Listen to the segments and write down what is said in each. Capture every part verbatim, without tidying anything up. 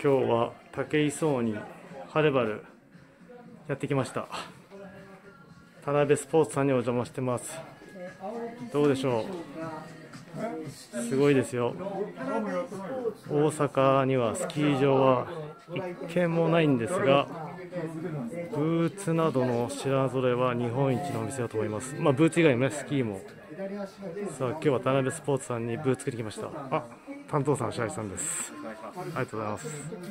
今日は武井壮にはるばるやってきました。田辺スポーツさんにお邪魔してます。どうでしょう、すごいですよ。大阪にはスキー場は一軒もないんですが、ブーツなどの品揃えは日本一のお店だと思います。まあブーツ以外もね、スキーも。さあ今日は田辺スポーツさんにブーツ作ってきました。あ、担当さん白井さんです。ありがとうございます。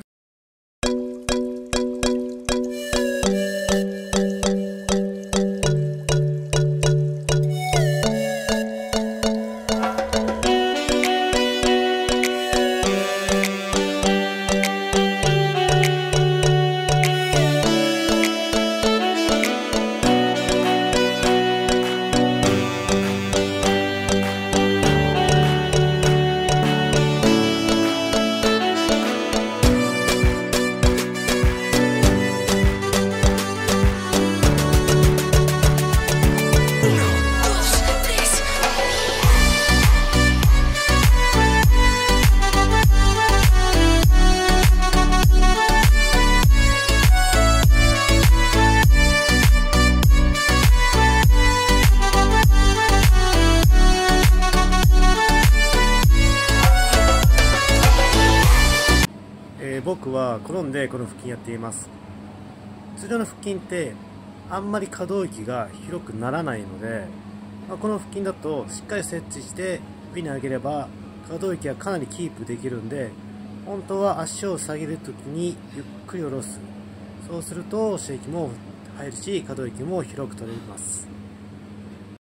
僕は転んでこの腹筋やっています。通常の腹筋ってあんまり可動域が広くならないので、まあ、この腹筋だとしっかり設置して上に上げれば可動域がかなりキープできるんで、本当は足を下げるときにゆっくり下ろす。そうすると刺激も入るし可動域も広く取れます。